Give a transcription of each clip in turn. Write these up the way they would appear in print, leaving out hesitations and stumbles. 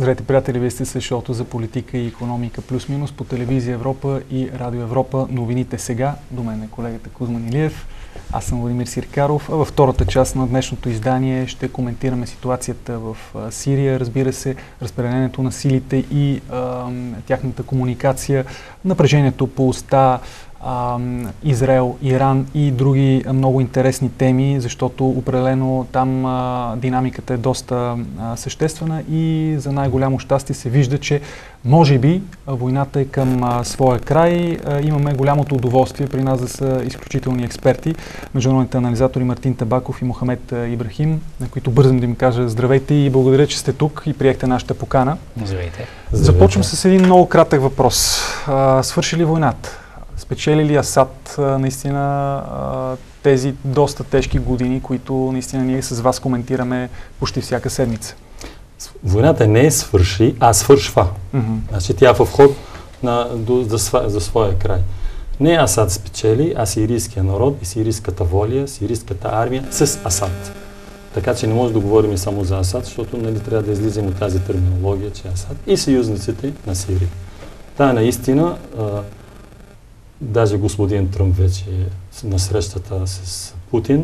Здравейте, приятели, вие сте с шоуто за политика и икономика плюс-минус по телевизия Европа и Радио Европа. Новините сега. До мен е колегата Кузман Илиев. Аз съм Владимир Сиркаров. Във втората част на днешното издание ще коментираме ситуацията в Сирия, разбира се, разпределението на силите и тяхната комуникация, напрежението по оста, Израел, Иран и други много интересни теми, защото определено там динамиката е доста съществена и за най-голямо щастие се вижда, че може би войната е към своя край. Имаме голямото удоволствие при нас да са изключителни експерти, международните анализатори Мартин Табаков и Мохамед Ибрахим, на които бързам да им кажа здравейте и благодаря, че сте тук и приехте нашата покана. Здравейте. Започвам с един много кратък въпрос. Свърши ли войната? Спечели ли Асад наистина тези доста тежки години, които наистина ние с вас коментираме почти всяка седмица? Войната не е свърши, а свършва. Значи тя е в ход за своя край. Не Асад спечели, а сирийския народ и сирийската воля, сирийската армия с Асад. Така че не може да говорим само за Асад, защото трябва да излизем от тази терминология, че Асад и съюзниците на Сирия. Та наистина даже господин Тръмп вече на срещата с Путин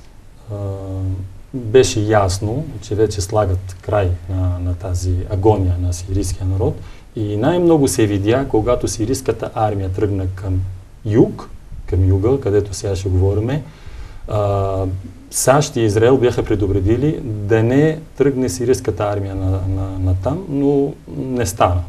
беше ясно, че вече слагат край на тази агония на сирийския народ и най-много се видя, когато сирийската армия тръгна към юга, където сега ще говорим. САЩ и Израел бяха предупредили да не тръгне сирийската армия на там, но не стана.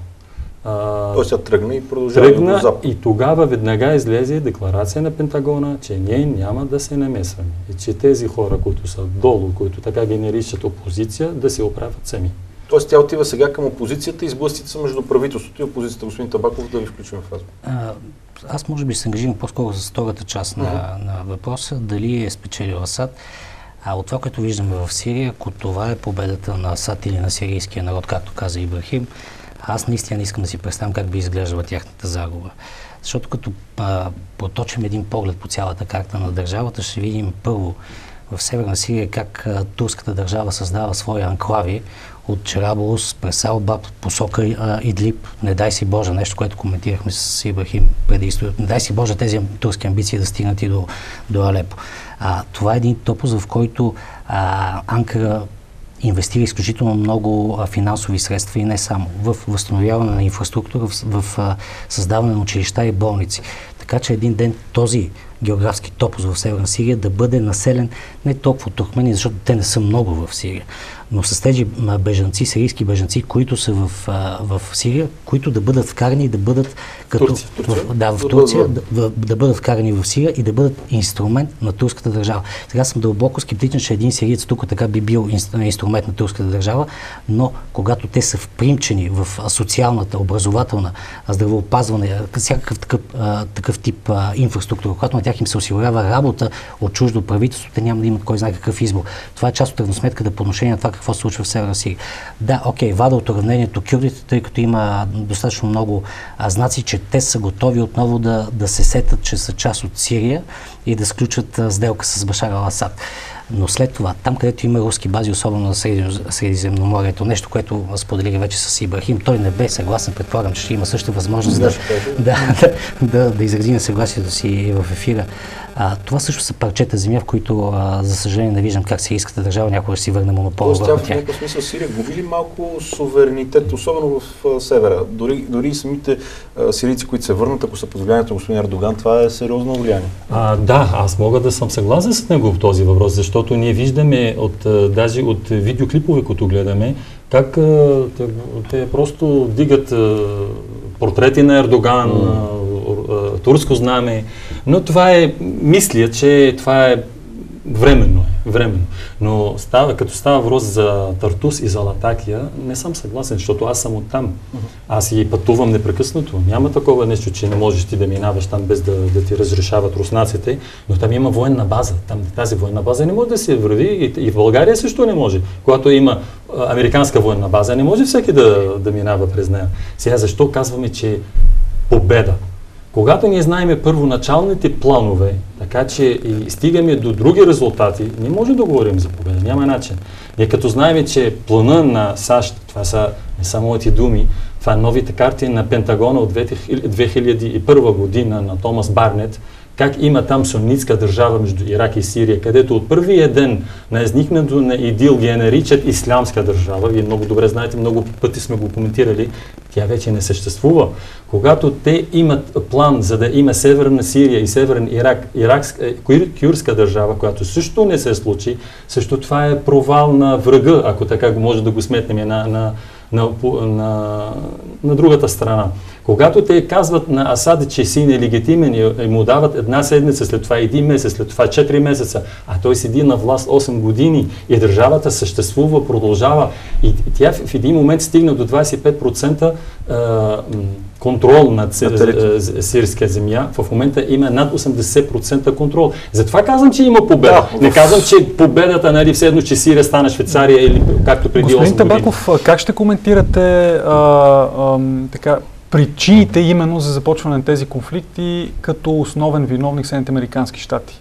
Той се тръгна и продължава до запад. И тогава веднага излезе декларация на Пентагона, че ние няма да се намесваме. И че тези хора, които са долу, които така ги наричат опозиция, да се оправят сами. Тоест тя отива сега към опозицията и сблъсъците са между правителството и опозицията. Господин Табаков, да ви включим в разговор. Аз може би се ангажирам по-скоро с втората част на въпроса, дали е спечелил Асад. От това, което виждаме в Сирия, ако това е победата на Асад или на сирийския народ, както каза Ибрахим, аз наистина не искам да си представям как би изглеждала тяхната загуба. Защото като поточим един поглед по цялата карта на държавата, ще видим първо в Северна Сирия как турската държава създава свои анклави от Чераболус през Албаб, посока Идлиб. Не дай си Боже, нещо, което коментирахме с Ибрахим преди историята. Не дай си Боже тези турски амбиции да стигнат и до Алепо. Това е един топос, в който Анкара инвестира изключително много финансови средства и не само в възстановяване на инфраструктура, в създаване на училища и болници. Така че един ден този географски топос в Северна Сирия да бъде населен не толкова от туркмени, защото те не са много в Сирия, но с тези бежанци, сирийски бежанци, които са в Сирия, които да бъдат вкарани и да бъдат като в Турция, да бъдат вкарани в Сирия и да бъдат инструмент на турската държава. Сега съм дълбоко скептичен, че един сириец тук така би бил инструмент на турската държава, но когато те са впримчени в социалната, образователна, здравеопазване, всякакъв такъв тип инфраструктура, когато на тях им се осигурява работа от чуждо правителство, те няма да имат кой знае какъв избор. Това е част от равносметката по отношение на това какво се случва в Северна Сирия. Да, окей, вада от уравнението кюрдите, тъй като има достатъчно много знаци, че те са готови отново да се сетят, че са част от Сирия и да сключат сделка с Башар ал-Асад. Но след това, там където има руски бази, особено на Средиземноморието, нещо, което споделих вече с Ибрахим, той не бе съгласен, предполагам, че ще има също възможност да изрази несъгласието си в ефира. Това също са парчета земя, в които, за съжаление, не виждам как сирийската държава някога ще си върне монопола върху тях. В някакъв смисъл Сирия губи ли малко суверенитет, особено в севера? Дори и самите сирийци, които се върнат, ако са под влиянието на господин Ердоган, това е сериозно влияние. Да, аз мога да съм съгласен с него в този въпрос, защото ние виждаме даже от видеоклипове, които гледаме, как те просто дигат портрети на Ердоган, турско знаме, но това мисля, че това е временно. Но като става въпрос за Тартус и за Латакия, не съм съгласен, защото аз съм оттам. Аз и пътувам непрекъснато. Няма такова нещо, че не можеш ти да минаваш там без да ти разрешават руснаците, но там има военна база. Там тази военна база не може да се върви и в България също не може. Когато има американска военна база, не може всеки да минава през нея. Сега защо казваме, че победа? Когато ние знаем първоначалните планове, така че и стигаме до други резултати, не може да говорим за победа, няма начин. Ние като знаем, че плана на САЩ, това са не са моите думи, това новите карти на Пентагона от 2001 година на Томас Барнет, как има там суннитска държава между Ирак и Сирия, където от първия ден на изникнато на ИДИЛ ги наричат ислямска държава. Вие много добре знаете, много пъти сме го коментирали, тя вече не съществува. Когато те имат план за да има Северна Сирия и Северен Ирак, кюрдска държава, която също не се случи, също това е провал на врага, ако така може да го сметнем на другата страна. Когато те казват на Асад, че си нелегитимен и му дават една седмица, след това 1 месец, след това 4 месеца, а той седи на власт 8 години и държавата съществува, продължава и тя в един момент стигна до 25% контрол над сирийска земя, в момента има над 80% контрол. Затова казвам, че има победа. Не казвам, че победата, нали, все едно, че Сирия стана Швейцария или както преди 8 години. Господин Табаков, как ще коментирате така причините именно за започване на тези конфликти като основен виновник Съединените американски щати?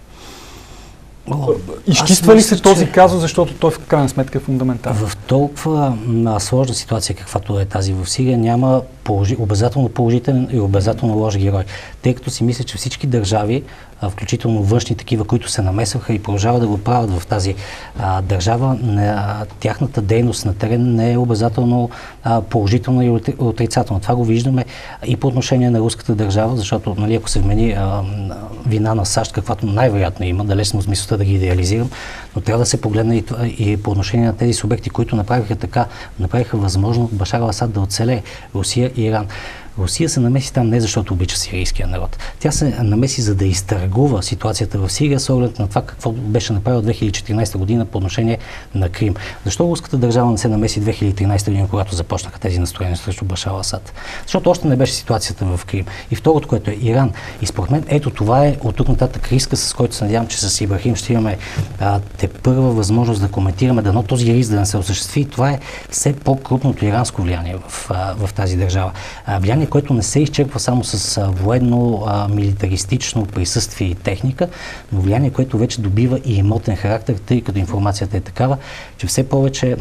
Изчиства ли се този казус, защото той в крайна сметка е фундаментален? В толкова сложна ситуация, каквато е тази в Сирия, няма обязателно положителен и обязателно лош герой. Тъй като си мисля, че всички държави, включително външни такива, които се намесваха и продължават да го правят в тази държава, тяхната дейност на терен не е обязателно положителна и отрицателна. Това го виждаме и по отношение на руската държава, защото, нали, ако се вмени вина на САЩ, каквато най-вероятно има, далеч съм с мисълта да ги идеализирам, но трябва да се погледне и по отношение на тези субекти, които направиха възможно Башар ал-Асад да оцелее, Русия и Иран. Русия се намеси там не защото обича сирийския народ. Тя се намеси за да изтъргува ситуацията в Сирия с оглед на това какво беше направила 2014 година по отношение на Крим. Защо руската държава не се намеси 2013 година, когато започнаха тези настроения срещу Башар ал-Асад? Защото още не беше ситуацията в Крим. И второто, което е Иран. И според мен, ето това е от тук нататък риска, с който се надявам, че с Ибрахим ще имаме тепърва възможност да коментираме, дано този риск да не се осъществи. Това е все по-крупното иранско влияние в тази държава. Влияние, което не се изчерпва само с военно, милитаристично присъствие и техника, но влияние, което вече добива и имотен характер, тъй като информацията е такава, че все повече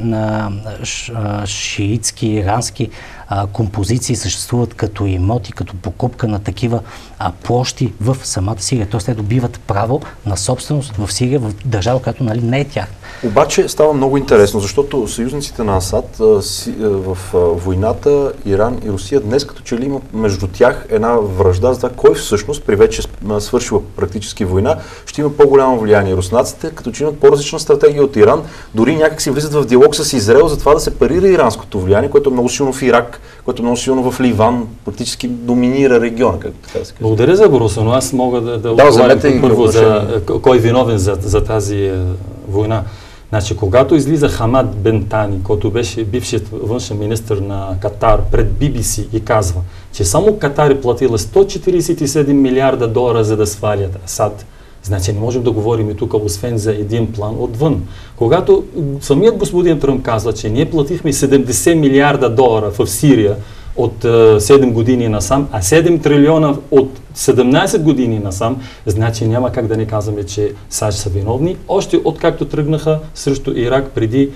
шиитски, ирански композиции съществуват като имоти, като покупка на такива площи в самата Сирия. Тоест те добиват право на собственост в Сирия, в държава, която, нали, не е тяхна. Обаче става много интересно, защото съюзниците на Асад в войната Иран и Русия днес като че ли има между тях една вражда за това кой всъщност при вече свършила практически война ще има по-голямо влияние. Руснаците като че имат по-различна стратегия от Иран, дори някак си влизат в диалог с Израел за това да се парира иранското влияние, което е много силно в Ирак, което е много силно в Ливан, практически доминира региона, както така да се каже. Благодаря за въпроса, но аз мога да отговоря първо за кой е виновен за тази война. Значи, когато излиза Хамад Бен Тани, който беше бившият външен министър на Катар пред BBC и казва, че само Катар е платила $147 милиарда за да свалят Асад, значи не можем да говорим и тук, освен за един план отвън. Когато самият господин Тръмп казва, че ние платихме $70 милиарда в Сирия от 7 години насам, а 7 трилиона от 17 години насам, значи няма как да не казваме, че САЩ са виновни, още откакто тръгнаха срещу Ирак преди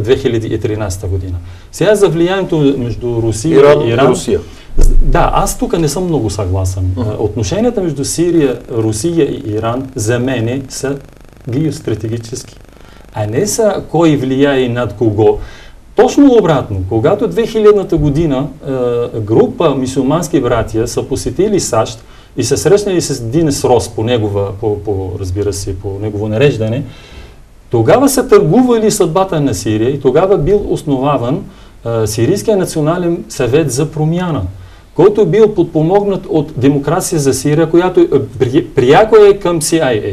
2013 година. Сега за влиянието между Русия и Иран. Да, аз тук не съм много съгласен. Отношенията между Сирия, Русия и Иран за мене са геостратегически, а не са кой влияе над кого. Точно обратно, когато 2000-та година група мюсюлмански братия са посетили САЩ и се срещнали с Денис Рос разбира се, по негово нареждане, тогава са търгували съдбата на Сирия и тогава бил основаван Сирийския национален съвет за промяна, който бил подпомогнат от Демокрация за Сирия, която пряко е към CIA.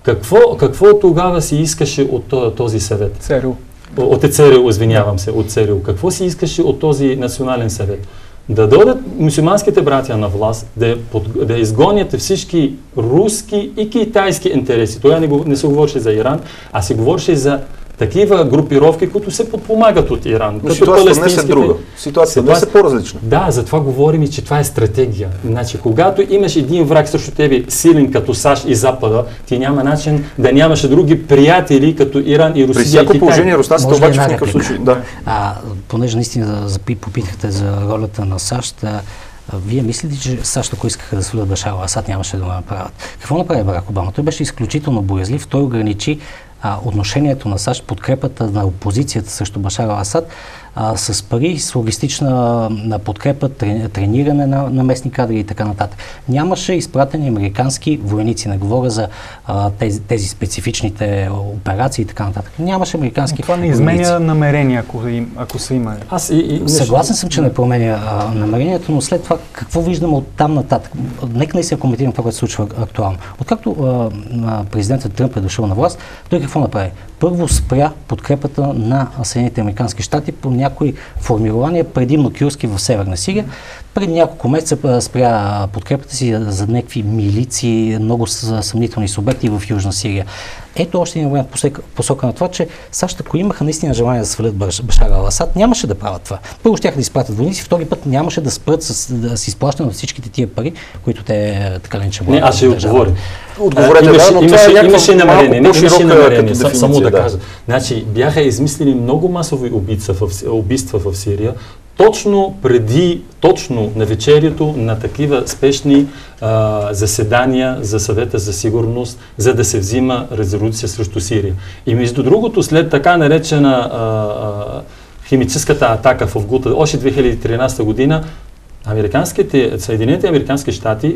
Какво тогава си искаше от този съвет? ЦРУ. От ЦРУ, извинявам се, от ЦРУ. Какво си искаше от този национален съвет? Да дойдат мюсюлманските братия на власт, да изгонят всички руски и китайски интереси. Това не се говореше за Иран, а се говореше за такива групировки, които се подпомагат от Иран. Но ситуацията днес е друга. Ситуацията днес е по-различна. Да, затова говорим, че това е стратегия. Значи, когато имаш един враг срещу тебе, силен като САЩ и Запада, ти няма начин да нямаш други приятели като Иран и Русия. При всяко положение руснаците обаче в никакъв случай. Да. Понеже наистина попитахте за ролята на САЩ, вие мислите, че САЩ, ако искаха да свалят Башар ал-Асад, нямаше да го направят? Какво направи Барак Обама? Той беше изключително боязлив. Той ограничи отношението на САЩ, подкрепата на опозицията срещу Башар ал-Асад с пари, с логистична подкрепа, трениране на местни кадри и така нататък. Нямаше изпратени американски войници. Не говоря за тези специфичните операции и така нататък. Нямаше американски това не изменя намерения, ако са имали. Съгласен съм, че не променя намерението, но след това какво виждаме от там нататък? Нека не се коментирам това, което се случва актуално. Откакто президентът Тръмп е дошъл на власт, той какво направи? Първо спря подкрепата на Съединените американски щати по някои формирования, предимно кюрдски в Северна Сирия. Преди няколко месеца спря подкрепата си за някакви милиции, много съмнителни субекти в Южна Сирия. Ето още един момент посока на това, че САЩ, ако имаха наистина желание да свалят Башар ал-Асад, нямаше да правят това. Първо щяха да изпратят войници, втори път нямаше да спрат да си изплащат на всичките тия пари, които те така ли че не, аз ще отговоря. Отговорете, имаше намерение, само да кажа. Значи, бяха измислили много масови убийства в Сирия, точно на вечерието на такива спешни заседания за съвета за сигурност, за да се взима резолюция срещу Сирия. И между другото, след така наречена химическата атака в Гута, още 2013 година, Съединените американски щати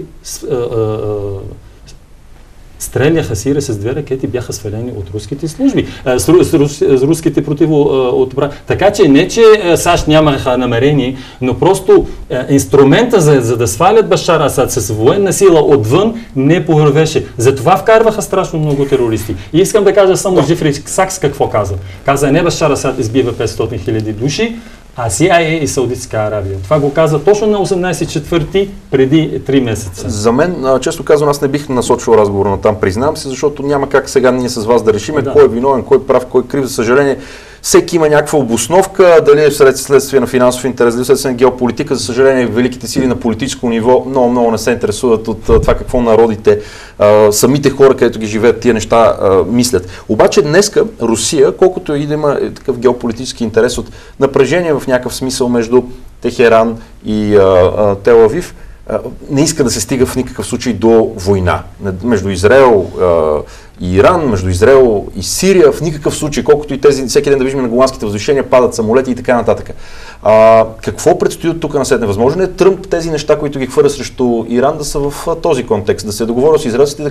стреляха Сирия с 2 ракети, бяха свалени от руските служби, с руските противоотбрани. Така че не, че САЩ нямаха намерение, но просто инструмента за да свалят Башар Асад с военна сила отвън не повървеше. Затова вкарваха страшно много терористи. И искам да кажа само Джефри Сакс какво каза. Каза, не Башар Асад избива 500 000 души, а CIA и Саудитска Аравия. Това го каза точно на 18.4. преди 3 месеца. За мен, често казвам, аз не бих насочил разговора на там, признавам се, защото няма как сега ние с вас да решиме кой е виновен, кой е прав, кой е крив. За съжаление, всеки има някаква обосновка, дали е следствие на финансов интерес, дали е следствие на геополитика. За съжаление, великите сили на политическо ниво много не се интересуват от това какво народите, самите хора, където ги живеят, тия неща мислят. Обаче днеска Русия, колкото и да има такъв геополитически интерес от напрежение в някакъв смисъл между Техеран и Тел Авив, не иска да се стига в никакъв случай до война между Израел и Иран, между Израел и Сирия, в никакъв случай, колкото и тези, всеки ден да виждаме на голландските възвишения, падат самолети и така нататък. Какво предстои от тук насетне? Възможно е Тръмп тези неща, които ги хвърля срещу Иран, да са в този контекст, да се договоря с израелците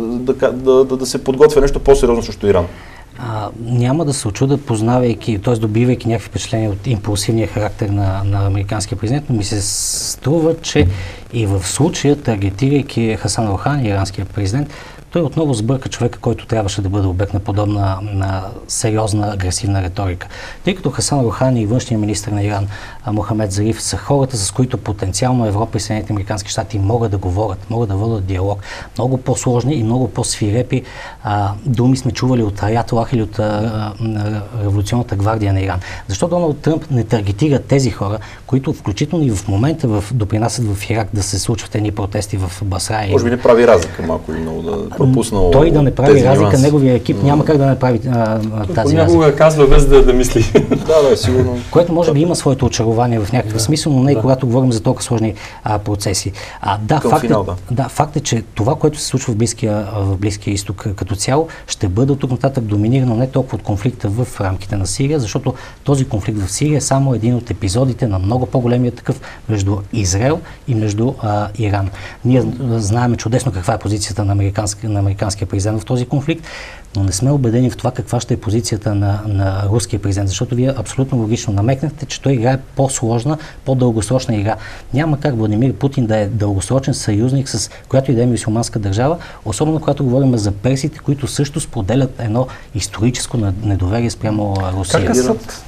и да се подготвя нещо по-сериозно срещу Иран? Няма да се очуда, познавайки, т.е. добивайки някакви впечатления от импулсивния характер на американския президент, но ми се струва, че и в случая, таргетирайки Хасан Рухани, иранския президент, той отново сбърка човека, който трябваше да бъде обект на подобна сериозна, агресивна риторика. Тъй като Хасан Рухани и външният министър на Иран Мохамед Зариф са хората, с които потенциално Европа и Съединените американски щати могат да говорят, могат да водят диалог. Много по-сложни и много по-свирепи думи сме чували от Аятолах или от революционната гвардия на Иран. Защо Доналд Тръмп не таргетира тези хора, които включително и в момента допринасят в Ирак да се случват едни протести в Басра? Може би не прави разлика малко или много да пропуснал. Той да не прави разлика, неговия екип няма как да не прави тази разлика. Някога казва без да мисли. Да, сигурно. Което може би има своето очарование в някакъв смисъл, но не и когато говорим за толкова сложни процеси. Факт е, че това, което се случва в Близкия изток като цяло, ще бъде от тук нататък доминирано не толкова от конфликта в рамките на Сирия, защото този конфликт в Сирия е само един от епизодите на много по-големия такъв между Израел и между Иран. Ние знаем чудесно каква е позицията на американския президент в този конфликт, но не сме убедени в това каква ще е позицията на руския президент, защото вие абсолютно логично намекнахте, че той играе по-сложна, по-дългосрочна игра. Няма как Владимир Путин да е дългосрочен съюзник с която и да е мюсюлманска държава, особено когато говорим за персите, които също споделят едно историческо недоверие спрямо Русия. Как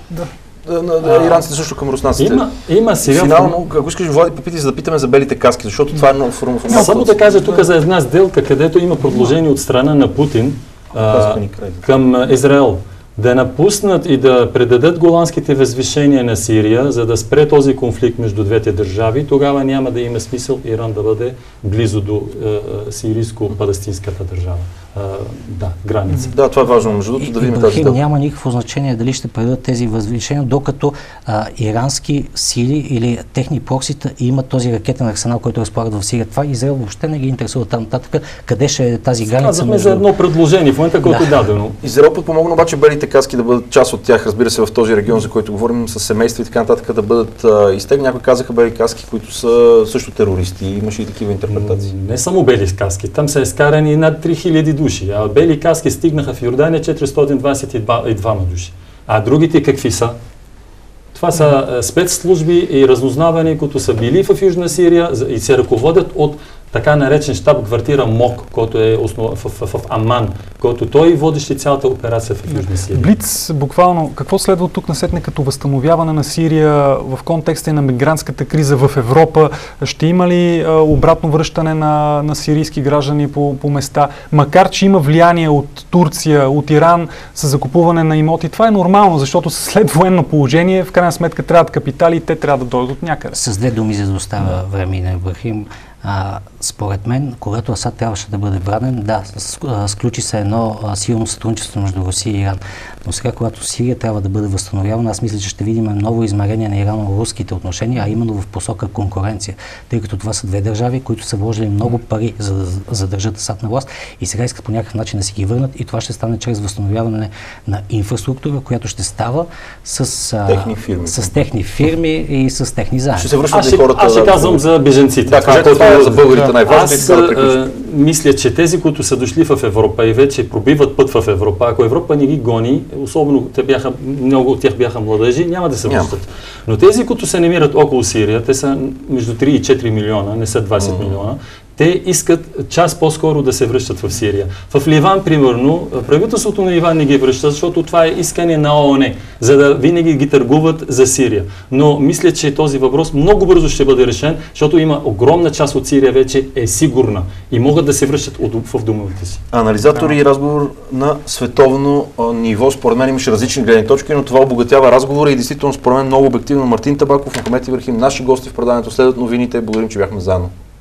иранците също към руснаците. Има сега. Финално, ако искаш, Влади, попитай за да питаме за белите каски, защото това е много формално. Само да кажа тук за една сделка, където има предложение от страна на Путин към Израел. да напуснат и да предадат голандските възвишения на Сирия, за да спре този конфликт между двете държави, тогава няма да има смисъл Иран да бъде близо до сирийско-палестинската държава. Граница. Да, това е важно, между другото, да видим тази дата. Няма никакво значение дали ще предадат тези възвишения, докато ирански сили или техни проксита имат този ракетен арсенал, който разполагат в Сирия. Това Израел въобще не ги интересува там нататък. Къде ще е тази граница? Казахме за едно предложение, в момента, което е дадено. Израел подпомогна обаче белите каски да бъдат част от тях, разбира се, в този регион, за който говорим, с семейства и така нататък, да бъдат изтегнати. Някои казаха бели каски, които са също терористи. Имаше и такива интерпретации. Не само бели каски. Там са изкарани над 3000 души. А бели каски стигнаха в Йордания 422 души. А другите какви са? Това са спецслужби и разузнаване, които са били в Южна Сирия и се ръководят от така наречен щаб-квартира МОК, който е в Аман, който той водеше цялата операция в Южна Сирия. Блиц, буквално, какво следва тук насетне като възстановяване на Сирия в контекста на мигрантската криза в Европа? Ще има ли обратно връщане на сирийски граждани по места? Макар че има влияние от Турция, от Иран с закупуване на имоти, това е нормално, защото след военно положение в крайна сметка трябват капитали и те трябва да дойдат от някъде. С две думи, за да оставя време на Ибрахим. Според мен, когато Асад трябваше да бъде бранен, да, сключи се едно силно сътрудничество между Русия и Иран. Но сега, когато Сирия трябва да бъде възстановявана, аз мисля, че ще видим ново измерение на ирано-руските отношения, а именно в посока конкуренция. Тъй като това са две държави, които са вложили много пари, за да задържат Асад на власт и сега искат по някакъв начин да си ги върнат и това ще стане чрез възстановяване на инфраструктура, която ще става с техни фирми и с техни заеми. Ще се връщат ли хората? Аз ще казвам за беженците. Да, кажете това за българите най-важно. Аз мисля, че тези, които са дошли в Европа и вече пробиват път в Европа, ако Европа не ги гони, особено много от тях бяха младежи, няма да се връщат. Но тези, които се намират около Сирия, те са между 3 и 4 милиона, не са 20 милиона, те искат час по-скоро да се връщат в Сирия. В Ливан, примерно, правителството на Ливан не ги връща, защото това е искане на ООН, за да винаги ги търгуват за Сирия. Но мисля, че този въпрос много бързо ще бъде решен, защото има огромна част от Сирия вече е сигурна и могат да се връщат в домовете си. Анализатори и разговор на световно ниво, според мен имаше различни гледни точки, но това обогатява разговора и действително според мен много обективно. Мартин Табаков, Мохамед Ибрахим, наши гости в предаването, следват новините. Благодарим, че бяхме заедно.